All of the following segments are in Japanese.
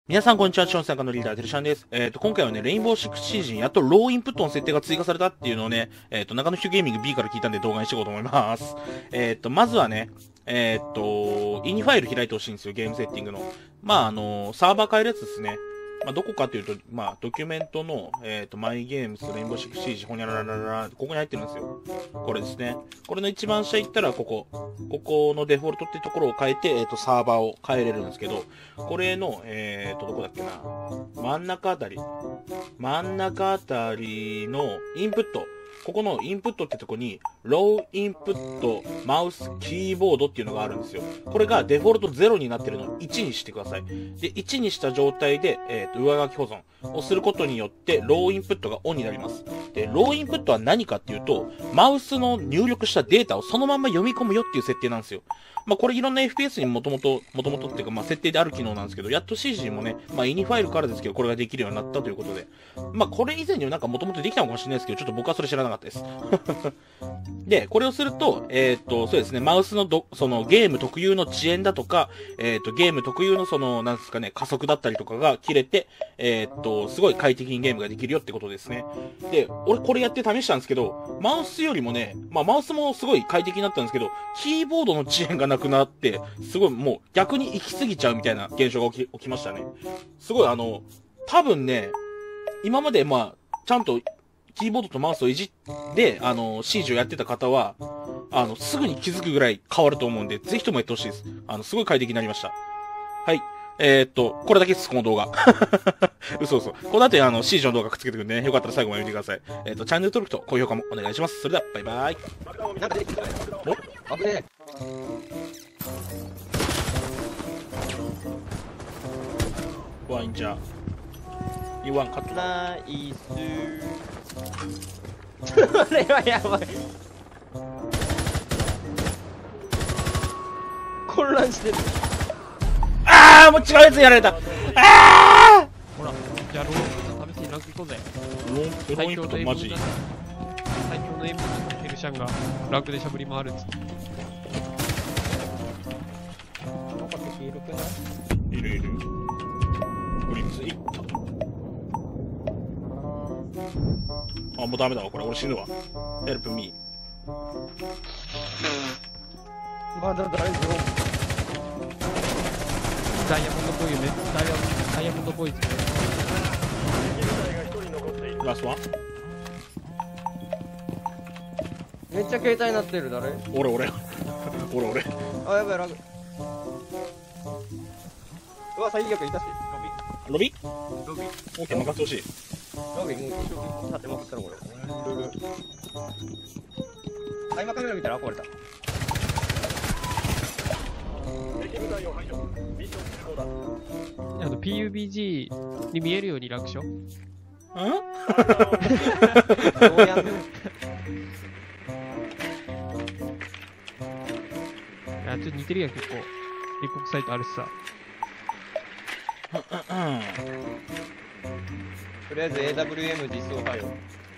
皆さんこんにちは、ションさんのリーダー、てるしゃんです。今回はね、レインボーシックスシージン、やっとローインプットの設定が追加されたっていうのをね、中野ヒューゲーミング B から聞いたんで動画にしていこうと思います。まずはね、イニファイル開いてほしいんですよ、ゲームセッティングの。サーバー変えるやつですね。どこかというと、ドキュメントの、マイゲームス、レインボーシックスシージン、ほにゃらららら、ここに入ってるんですよ。これですね。これの一番下行ったら、ここのデフォルトっていうところを変えて、サーバーを変えれるんですけど、これの、どこだっけな、真ん中あたりのインプット、ここのインプットってとこに、ローインプット、マウス、キーボードっていうのがあるんですよ。これがデフォルト0になってるのを1にしてください。で、1にした状態で、上書き保存をすることによって、ローインプットがオンになります。で、ローインプットは何かっていうと、マウスの入力したデータをそのまま読み込むよっていう設定なんですよ。これいろんな FPS にもともとっていうか、設定である機能なんですけど、やっと CG もね、イニファイルからですけど、これができるようになったということで。これ以前にはなんかもともとできたのかもしれないですけど、ちょっと僕はそれ知らなかったです。で、これをすると、そうですね、マウスのそのゲーム特有の遅延だとか、ゲーム特有のなんですかね、加速だったりとかが切れて、すごい快適にゲームができるよってことですね。で、俺これやって試したんですけど、マウスよりもね、マウスもすごい快適になったんですけど、キーボードの遅延がなくなって、すごいもう逆に行き過ぎちゃうみたいな現象が起きましたね。すごい多分ね、今までちゃんとキーボードとマウスをいじって、シージをやってた方は、すぐに気づくぐらい変わると思うんで、ぜひともやってほしいです。すごい快適になりました。はい。これだけです、この動画。嘘。この後にシージの動画くっつけてくるんでね、よかったら最後まで見てください。チャンネル登録と高評価もお願いします。それでは、バイバイ。 なんか出てきたね。お？危ねえ。 ワインじゃ。言わんかった。 ナイスー。これはやばい。混乱してる。 もう違うやつにやられた。 ほら、じゃあロー試しにランク行こうぜ。 ローインプットマジ最強のエイムのヘルシャンがランクでしゃぶり回るっつって。 なんか敵いるくない？ いる。グリッツいった。もうダメだわ、これ。俺死ぬわ。ヘルプミー。 まだ大丈夫。 ダイヤモンドボーイね。ダイヤモンドボーイズね。 ラストワンめっちゃ携帯になってる。誰？ 俺。 あ、やばい、ラグ。うわ、最悪いたし。 ロビロビー。 オーケー、任せてほしい。 ロビー、立てまくったのこれ。あ、今カメラ見たら壊れた。 PUBG に見えるように楽勝。 どうやんの？ いや、ちょっと似てるやん、結構。立国サイトあるしさ。 とりあえず AWM 実装派よ。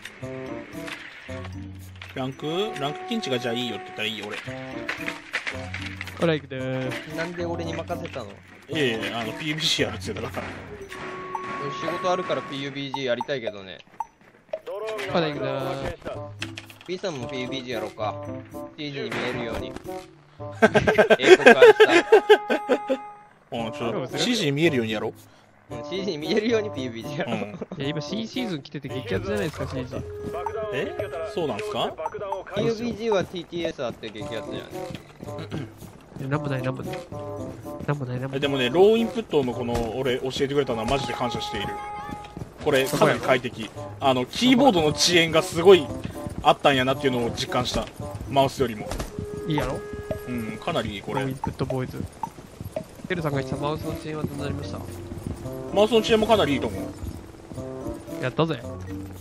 ランク禁止がじゃあいいよって言ったらいいよ、俺。 ほら、行くでーす。 なんで俺に任せたの？ PUBG やるって言ってたから。 仕事あるから PUBG やりたいけどね。 ほら、行くでーす。 B さんも PUBG やろうか。CG に見えるように。英国あるさ。 ちょっと CG に見えるようにやろう。 CG に見えるように PUBG やろう。 いや、今 C シーズン来てて激アツじゃないですか、CG。 そうなんすか？ PUBG は TTS あって激アツじゃん。 なんもない。 でもね、ローインプットのこの俺教えてくれたのはマジで感謝している。これかなり快適。キーボードの遅延がすごいあったんやなっていうのを実感した。マウスよりも。 いいやろ？ かなりいいこれ。 ローインプットボーイズ。テルさんが言ってたマウスの遅延はどうなりました？ マウスの遅延もかなりいいと思う。 やったぜ。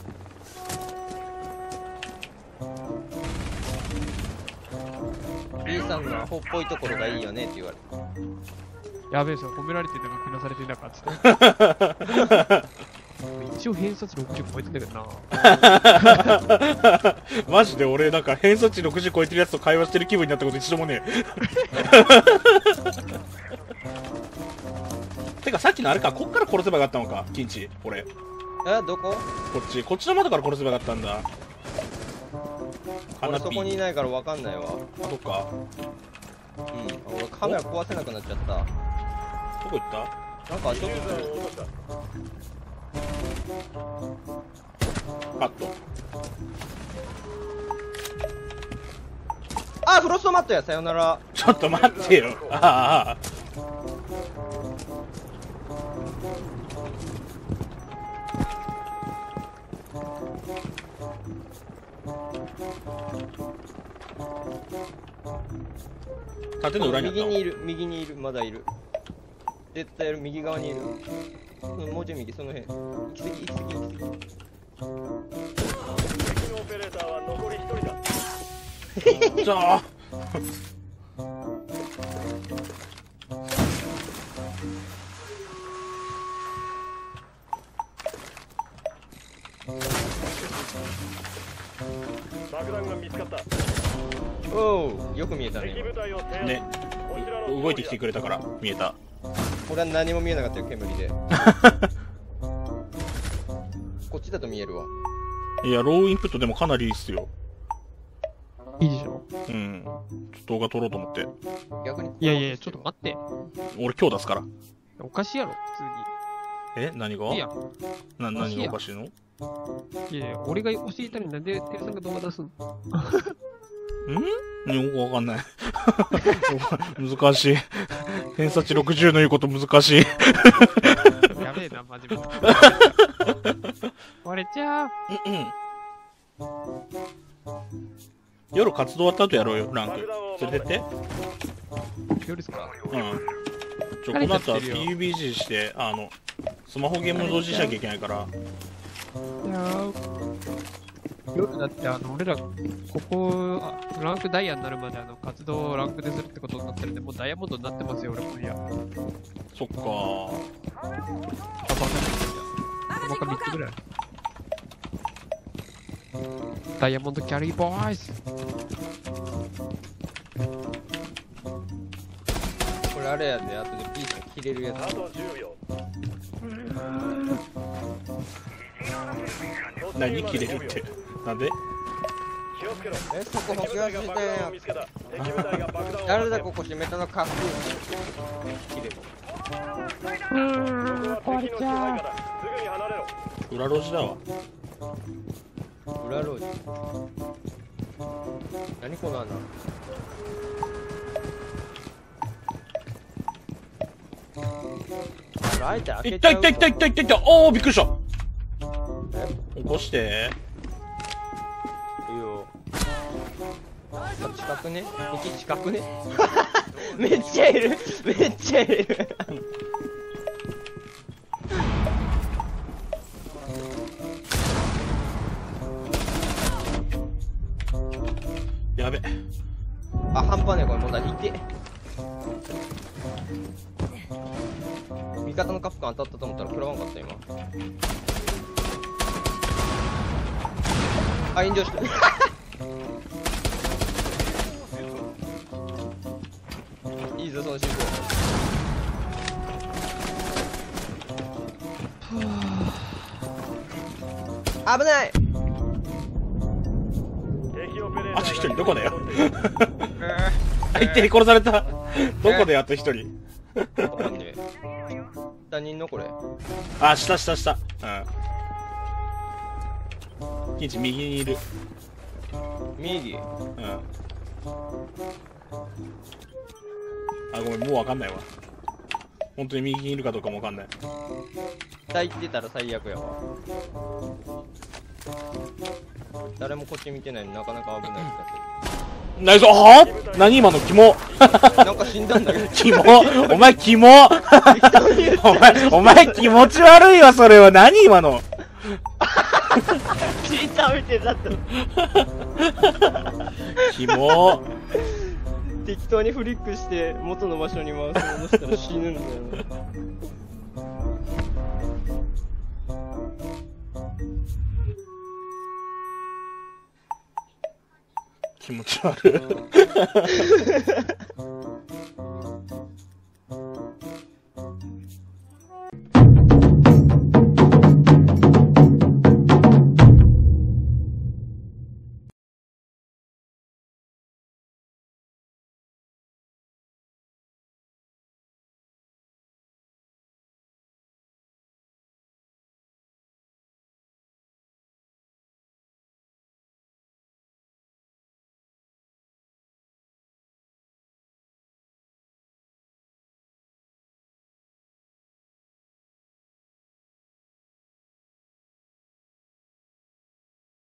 B さんのアホっぽいところがいいよねって言われた。 やべえさ、褒められてるのがけなされてんだかっつって。一応偏差値60超えてんだけどな。 マジで俺なんか偏差値60超えてるやつと会話してる気分になったこと一度もねえ。 てかさっきのあれか、こっから殺せばよかったのか、キンチ。俺。 どこ？ こっちの窓から殺せばよかったんだ。 俺そこにいないからわかんないわ。 あ、どっか。 うん。俺カメラ壊せなくなっちゃった。 どこ行った？ なんかちょっとする。 カット。 あ、フロストマットや、さよなら。 ちょっと待ってよ。ああ。縦の裏にあったの。 右にいる、まだいる。絶対いる、右側にいる。もうちょい右、その辺。行き過ぎ。 敵のオペレーターは残り1人だ。 じゃあ。 爆弾が見つかった。 おう、よく見えた敵ね。 部隊を制圧。 ね、 こちらの動いてきてくれたから見えた。 俺は何も見えなかったよ、煙で。こっちだと見えるわ。 いや、ローインプットでもかなりいいっすよ。 いいでしょ。 うん。動画撮ろうと思って。 逆に。 いやいや、ちょっと待って。 俺今日出すから。 おかしいやろ、普何が通に。いいやん。 何がおかしいの？ いやいや、俺が教えたのになんでテルさんが動画出すの？ よくわかんない。難しい。偏差値60の言うこと難しい。 やべえな、マジで。割れちゃう。 夜活動終わった後やろうよ、ランク。連れてって。 夜ですか？ この後は PUBG して、スマホゲーム同時しなきゃいけないから。 いやー、夜だって俺ら、ランクダイヤになるまで活動をランクでするってことになってるんで、もうダイヤモンドになってますよ、俺も。いや。 そっかバカ3つぐらい。ダイヤモンドキャリーボーイズ。 これあれやで、後でピース切れるやつ。 あと10秒。 何切れるって。なんで？ 気をつけろ。 そこ補強してよ。 敵部隊が爆弾を誰だここ閉めたのかっこいい。切れる。 壊れちゃう。 すぐに離れろ。 裏路地だわ。 裏路地。何この穴。あえて開けちゃう。 いったおー、びっくりした。起こして。 いいよ。近くね。敵近くね。めっちゃいる。めっちゃいる。 やべ。 あ、半端ねえ、これもう何いて。味方のカップ感当たったと思ったら食らわんかった今。あ、炎上した。いいぞその進行。危ない。 あと一人どこだよ。あ、いって殺された。どこであと一人。 わかんねえ。他人のこれ。 あ、下。キンチ右にいる。 右。 あ、ごめん、もうわかんないわ。本当に右にいるかどうかもわかんない。 下行ってたら最悪やわ。誰もこっち見てないのになかなか危ない気がナイス。はぁ？何今のキモ。 なんか死んだんだけど。 キモ。お前キモ。お前気持ち悪いわ、それは。何今の。 死んだみてえだった。 キモ。 適当にフリックして元の場所に回す戻したら死ぬんだよね。 気持ち悪い。